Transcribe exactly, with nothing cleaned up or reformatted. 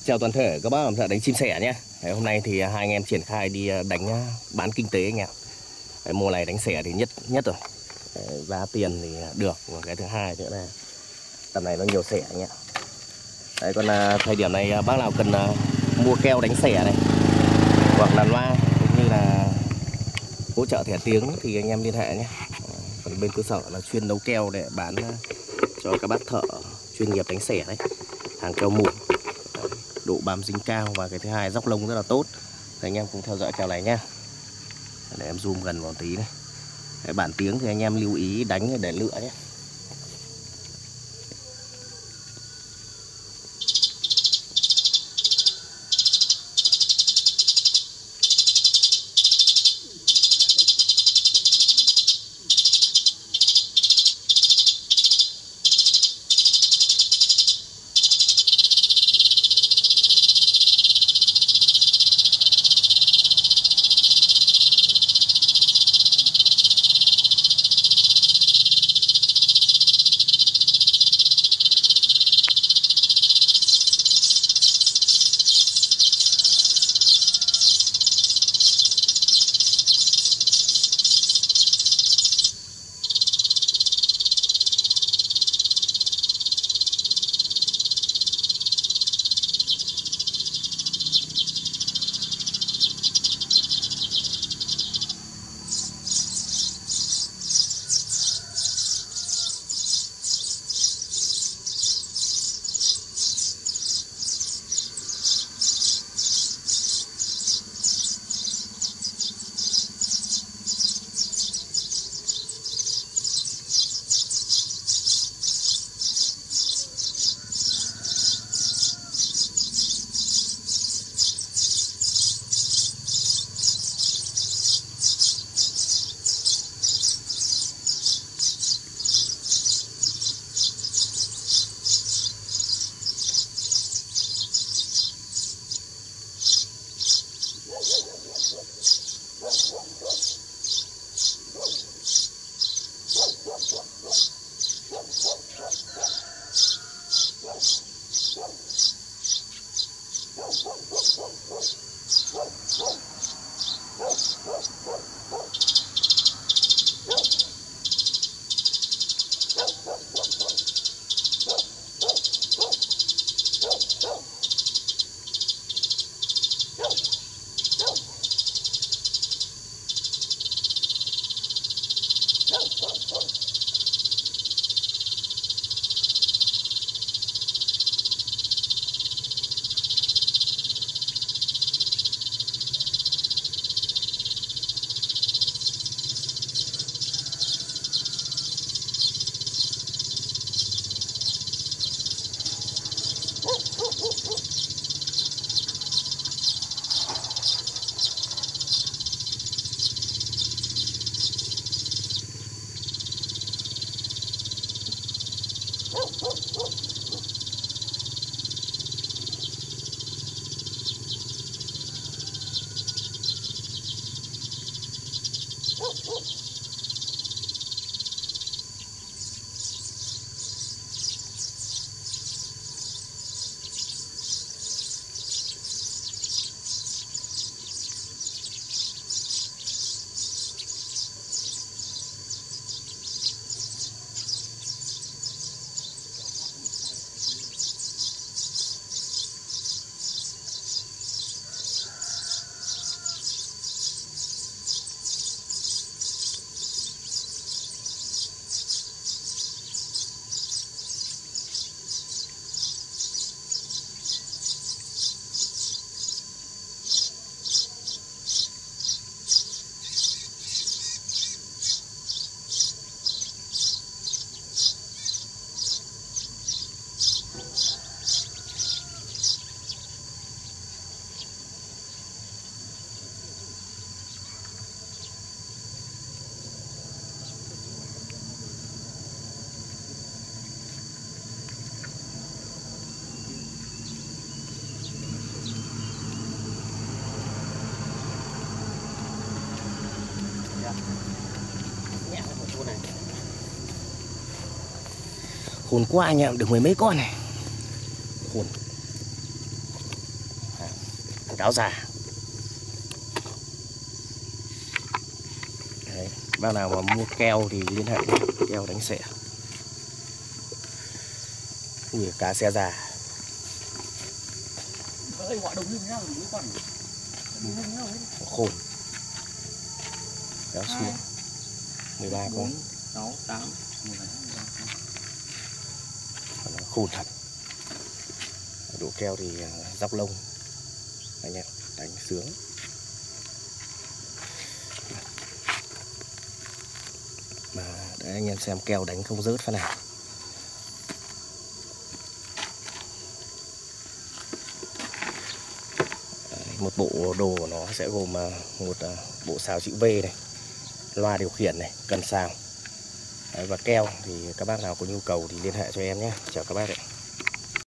Chào toàn thể các bác làm thợ đánh chim sẻ nhé. Đấy, hôm nay thì hai anh em triển khai đi đánh bán kinh tế anh em. Đấy, mùa này đánh sẻ thì nhất nhất rồi. Đấy, giá tiền thì được. Và cái thứ hai nữa là tầm này nó nhiều sẻ anh em. Đấy, còn à, thời điểm này bác nào cần à, mua keo đánh sẻ này hoặc là loa cũng như là hỗ trợ thẻ tiếng thì anh em liên hệ nhé. Còn bên cơ sở là chuyên nấu keo để bán cho các bác thợ chuyên nghiệp đánh sẻ đấy, hàng keo mủ, độ bám dính cao và cái thứ hai róc lông rất là tốt. Thì anh em cùng theo dõi keo này nhá. Để em zoom gần vào tí này. Cái bản tiếng thì anh em lưu ý đánh để lựa nhé. Hồn quá anh em, được mười mấy con này. Hồn. cáo già. Đấy, bác nào mà mua keo thì liên hệ nhé. Keo đánh xẻ. Ui, cá xe già. Khôn. Kéo xuống mười ba con. sáu, tám, mười hai. Khôn thật. Độ keo thì dóc lông anh em đánh sướng. Mà để anh em xem keo đánh không rớt phát nào. Một bộ đồ của nó sẽ gồm một bộ xào chữ V này, loa điều khiển này, cần xào. Đấy, và keo thì các bác nào có nhu cầu thì liên hệ cho em nhé. Chào các bác ạ.